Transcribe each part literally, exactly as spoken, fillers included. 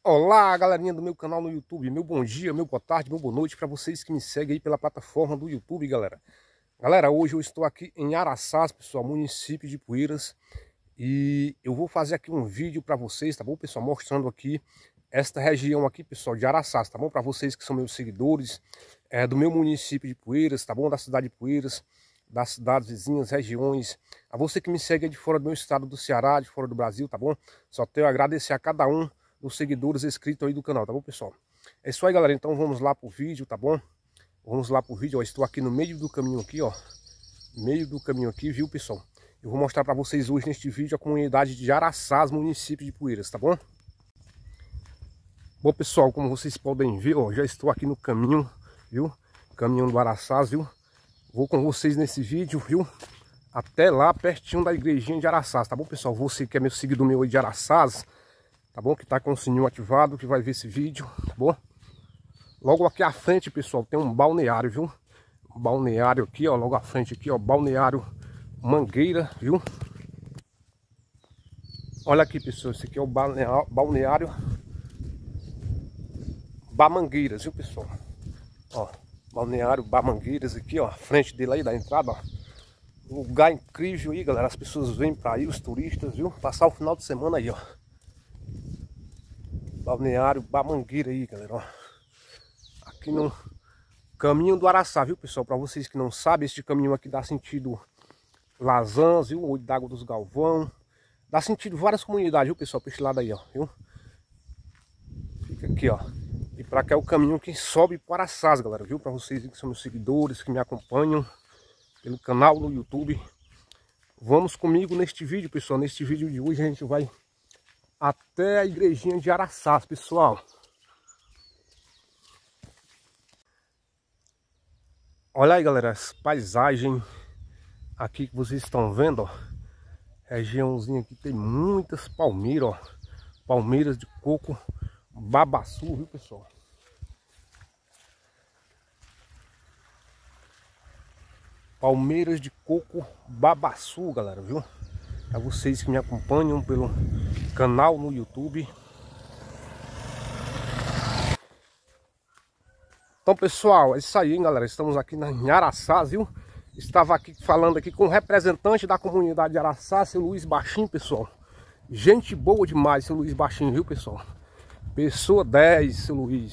Olá, galerinha do meu canal no YouTube. Meu bom dia, meu boa tarde, meu boa noite para vocês que me seguem aí pela plataforma do YouTube, galera. Galera, hoje eu estou aqui em Araçás, pessoal, município de Ipueiras. E eu vou fazer aqui um vídeo para vocês, tá bom, pessoal? Mostrando aqui esta região aqui, pessoal, de Araçás, tá bom? Para vocês que são meus seguidores, é, do meu município de Ipueiras, tá bom? Da cidade de Ipueiras, das cidades vizinhas, regiões. A você que me segue aí de fora do meu estado do Ceará, de fora do Brasil, tá bom? Só tenho a agradecer a cada um dos seguidores inscritos aí do canal, tá bom, pessoal? É isso aí, galera, então vamos lá pro vídeo, tá bom? Vamos lá pro vídeo, ó, estou aqui no meio do caminho aqui, ó, meio do caminho aqui, viu, pessoal? Eu vou mostrar para vocês hoje neste vídeo a comunidade de Araçás, município de Ipueiras, tá bom? Bom, pessoal, como vocês podem ver, ó, já estou aqui no caminho, viu? Caminho do Araçás, viu? Vou com vocês nesse vídeo, viu? Até lá, pertinho da igrejinha de Araçás, tá bom, pessoal? Você que é meu seguidor meu aí de Araçás, tá bom? Que tá com o sininho ativado, que vai ver esse vídeo, tá bom? Logo aqui à frente, pessoal, tem um balneário, viu? Um balneário aqui, ó, logo à frente aqui, ó, balneário Mangueira, viu? Olha aqui, pessoal, esse aqui é o balneário, balneário Bamangueiras, viu, pessoal? Ó, balneário Bamangueiras aqui, ó, à frente dele aí, da entrada, ó. Um lugar incrível aí, galera, as pessoas vêm pra aí, os turistas, viu? Passar o final de semana aí, ó. Balneário Bamangueira aí, galera, ó. Aqui no caminho do Araçá, viu, pessoal? Para vocês que não sabem, este caminho aqui dá sentido Lazãs, viu? Olho d'Água dos Galvão. Dá sentido várias comunidades, viu, pessoal? Para este lado aí, ó, viu? Fica aqui, ó. E para cá é o caminho que sobe para Araçás, galera, viu? Para vocês que são meus seguidores, que me acompanham pelo canal no YouTube. Vamos comigo neste vídeo, pessoal. Neste vídeo de hoje a gente vai até a igrejinha de Araçás, pessoal. Olha aí, galera, as paisagens aqui que vocês estão vendo, ó. Regiãozinha aqui tem muitas palmeiras, ó. Palmeiras de coco babaçu, viu, pessoal? Palmeiras de coco babaçu, galera, viu? É vocês que me acompanham pelo canal no YouTube. Então, pessoal, é isso aí, hein, galera. Estamos aqui em Araçás, viu? Estava aqui falando aqui com o representante da comunidade de Araçás, seu Luiz Baixinho, pessoal. Gente boa demais, seu Luiz Baixinho, viu, pessoal? Pessoa dez, seu Luiz.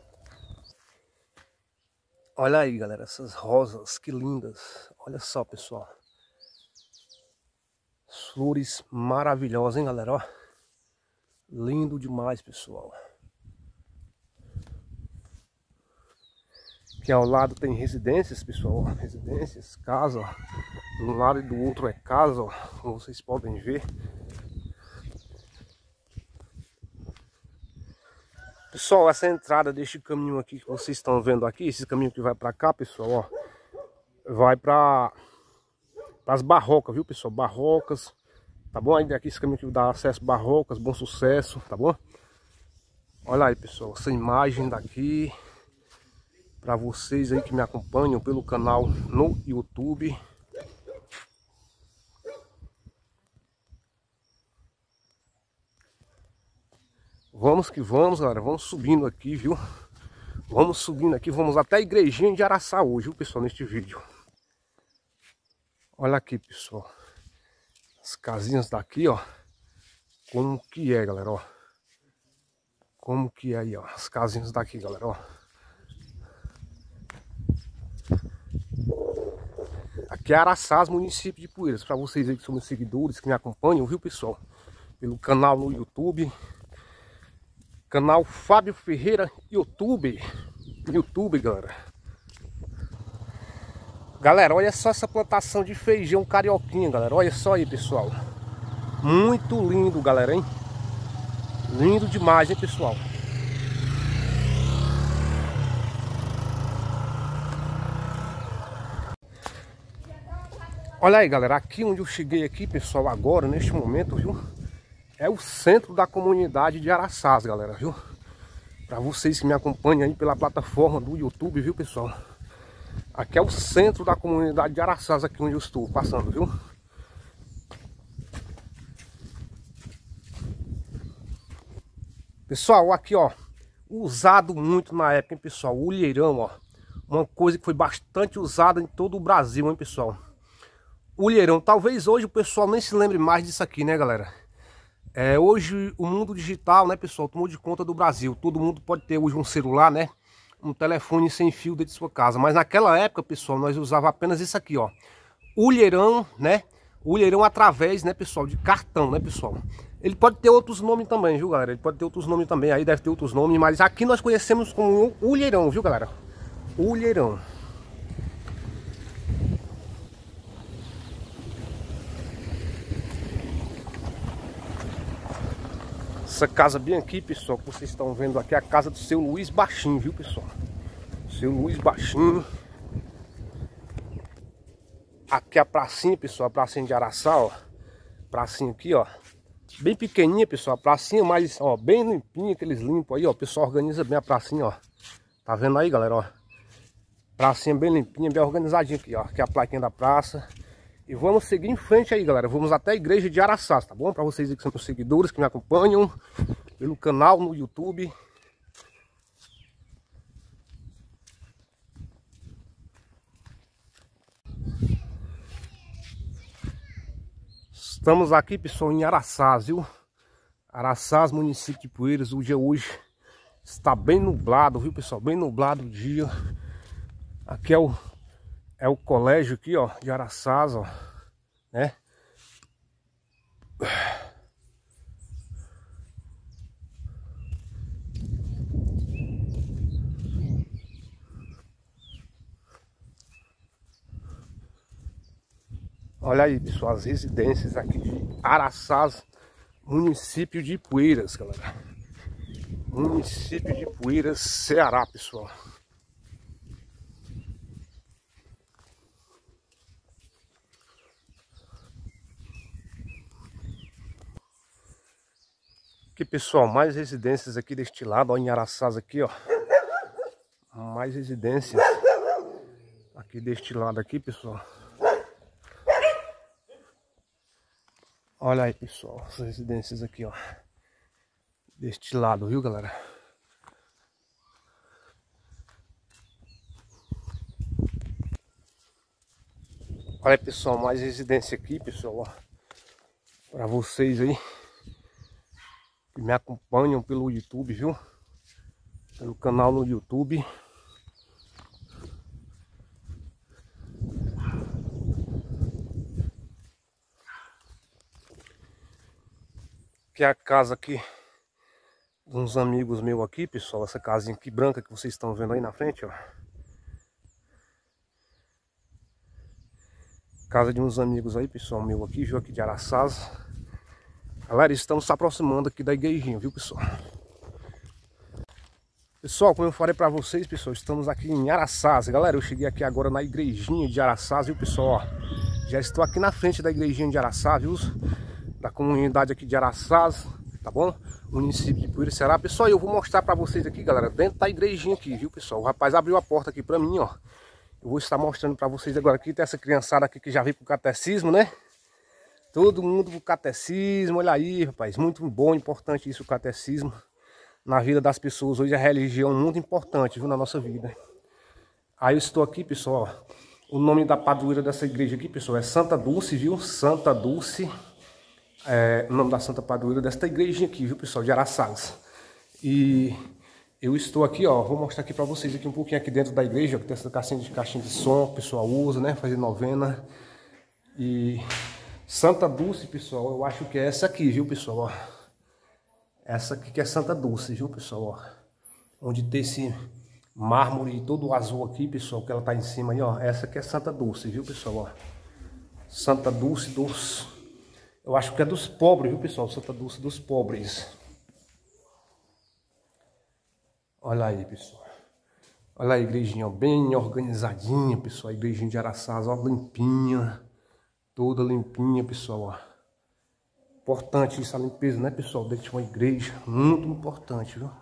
Olha aí, galera, essas rosas, que lindas. Olha só, pessoal. Flores maravilhosas, hein, galera, ó. Lindo demais, pessoal. Aqui ao lado tem residências, pessoal, ó. Residências, casa, ó. De um lado e do outro é casa, ó. Como vocês podem ver. Pessoal, essa entrada deste caminho aqui que vocês estão vendo aqui, esse caminho que vai pra cá, pessoal, ó. Vai pra as barrocas, viu, pessoal? Barrocas, tá bom? Aí aqui esse caminho que dá acesso a Barrocas, Bom Sucesso, tá bom? Olha aí, pessoal, essa imagem daqui para vocês aí que me acompanham pelo canal no YouTube. Vamos que vamos, galera, vamos subindo aqui, viu? Vamos subindo aqui, vamos até a igrejinha de Araçá hoje, viu, pessoal, neste vídeo. Olha aqui, pessoal. As casinhas daqui, ó. Como que é, galera, ó. Como que é aí, ó. As casinhas daqui, galera, ó. Aqui é Araçás, município de Ipueiras. Para vocês aí que são meus seguidores, que me acompanham, viu, pessoal? Pelo canal no YouTube. Canal Fábio Ferreira YouTube. YouTube, galera. Galera, olha só essa plantação de feijão carioquinha, galera. Olha só aí, pessoal. Muito lindo, galera, hein? Lindo demais, hein, pessoal? Olha aí, galera. Aqui onde eu cheguei aqui, pessoal, agora, neste momento, viu? É o centro da comunidade de Araçás, galera, viu? Para vocês que me acompanham aí pela plataforma do YouTube, viu, pessoal? Aqui é o centro da comunidade de Araçás, aqui onde eu estou passando, viu? Pessoal, aqui ó, usado muito na época, hein, pessoal, o olheirão, ó. Uma coisa que foi bastante usada em todo o Brasil, hein, pessoal. O olheirão, talvez hoje o pessoal nem se lembre mais disso aqui, né, galera? É, hoje o mundo digital, né, pessoal, tomou de conta do Brasil. Todo mundo pode ter hoje um celular, né? Um telefone sem fio dentro de sua casa. Mas naquela época, pessoal, nós usava apenas isso aqui, ó. Olheirão, né? Olheirão através, né, pessoal, de cartão, né, pessoal? Ele pode ter outros nomes também, viu, galera? Ele pode ter outros nomes também, aí deve ter outros nomes, mas aqui nós conhecemos como olheirão, viu, galera? Olheirão. Essa casa bem aqui, pessoal, que vocês estão vendo aqui, é a casa do seu Luiz Baixinho, viu, pessoal? Seu Luiz Baixinho. Aqui é a pracinha, pessoal, a pracinha de Araçá, ó. Pracinha aqui, ó. Bem pequenininha, pessoal, a pracinha, mas, ó, bem limpinha, que eles limpam aí, ó. O pessoal organiza bem a pracinha, ó. Tá vendo aí, galera, ó. Pracinha bem limpinha, bem organizadinha aqui, ó. Aqui é a plaquinha da praça. E vamos seguir em frente aí, galera. Vamos até a igreja de Araçá, tá bom? Para vocês que são meus seguidores, que me acompanham pelo canal no YouTube. Estamos aqui, pessoal, em Araçás, viu? Araçás, município de Ipueiras. O dia hoje está bem nublado, viu, pessoal? Bem nublado o dia. Aqui é o, é o colégio aqui, ó, de Araçás, ó, né? Olha aí, pessoal, as residências aqui de Araçás, município de Ipueiras, galera. Município de Ipueiras, Ceará, pessoal. Aqui, pessoal, mais residências aqui deste lado, ó, em Araçás aqui, ó. Mais residências aqui deste lado aqui, pessoal. Olha aí, pessoal, as residências aqui, ó. Deste lado, viu, galera? Olha aí, pessoal, mais residência aqui, pessoal, ó. Pra vocês aí que me acompanham pelo YouTube, viu? Pelo canal no YouTube. Que é a casa aqui de uns amigos meus aqui, pessoal. Essa casinha aqui branca que vocês estão vendo aí na frente, ó. Casa de uns amigos aí, pessoal, meu aqui, viu? Aqui de Araçás. Galera, estamos se aproximando aqui da igrejinha, viu, pessoal? Pessoal, como eu falei pra vocês, pessoal, estamos aqui em Araçás. Galera, eu cheguei aqui agora na igrejinha de Araçás, viu, pessoal? Ó, já estou aqui na frente da igrejinha de Araçás, viu? Da comunidade aqui de Araçás, tá bom? Município de Ipueiras, Ceará. Pessoal, eu vou mostrar pra vocês aqui, galera, dentro da igrejinha aqui, viu, pessoal? O rapaz abriu a porta aqui pra mim, ó. Eu vou estar mostrando pra vocês agora aqui. Tem essa criançada aqui que já veio pro catecismo, né? Todo mundo pro catecismo, olha aí, rapaz. Muito bom, importante isso, o catecismo. Na vida das pessoas. Hoje a religião é muito importante, viu, na nossa vida. Aí eu estou aqui, pessoal, ó. O nome da padroeira dessa igreja aqui, pessoal, é Santa Dulce, viu? Santa Dulce. É o nome da Santa Padroeira desta igrejinha aqui, viu, pessoal, de Araçás. E eu estou aqui, ó, vou mostrar aqui pra vocês aqui um pouquinho aqui dentro da igreja, ó, que tem essa caixinha de, caixinha de som, o pessoal usa, né, fazer novena. E Santa Dulce, pessoal, eu acho que é essa aqui, viu, pessoal, ó. Essa aqui que é Santa Dulce, viu, pessoal, ó. Onde tem esse mármore todo azul aqui, pessoal, que ela tá em cima aí, ó. Essa aqui é Santa Dulce, viu, pessoal, ó. Santa Dulce dos... Eu acho que é dos pobres, viu, pessoal? Santa Dulce dos pobres. Olha aí, pessoal. Olha a igrejinha, ó, bem organizadinha, pessoal. A igrejinha de Araçás, ó, limpinha. Toda limpinha, pessoal, ó. Importante isso, a limpeza, né, pessoal? Dentro de uma igreja. Muito importante, viu?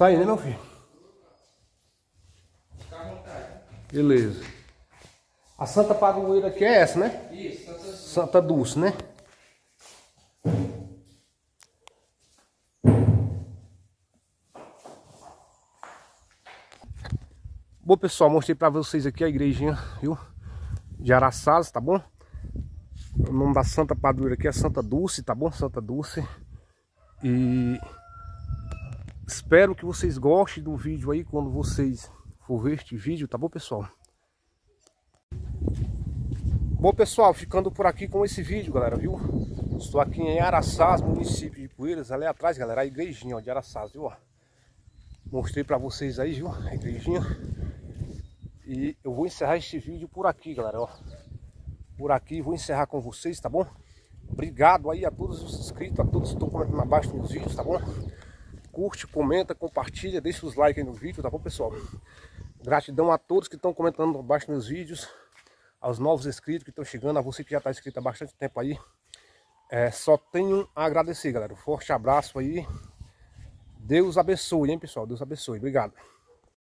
Sai, né, meu filho? Beleza. A Santa Padroeira aqui é essa, né? Isso, Santa, Santa Dulce, né? Bom, pessoal, mostrei pra vocês aqui a igrejinha, viu? De Araçás, tá bom? O nome da Santa Padroeira aqui é Santa Dulce, tá bom? Santa Dulce. E espero que vocês gostem do vídeo aí quando vocês for ver este vídeo, tá bom, pessoal? Bom, pessoal, ficando por aqui com esse vídeo, galera, viu? Estou aqui em Araçás, município de Ipueiras, ali atrás, galera, a igrejinha ó, de Araçás, viu? Mostrei pra vocês aí, viu? A igrejinha. E eu vou encerrar este vídeo por aqui, galera, ó. Por aqui, vou encerrar com vocês, tá bom? Obrigado aí a todos os inscritos, a todos que estão comentando abaixo nos meus vídeos, tá bom? Curte, comenta, compartilha, deixa os likes aí no vídeo, tá bom, pessoal? Gratidão a todos que estão comentando abaixo nos vídeos, aos novos inscritos que estão chegando, a você que já está inscrito há bastante tempo aí. É, só tenho a agradecer, galera. Um forte abraço aí. Deus abençoe, hein, pessoal? Deus abençoe. Obrigado.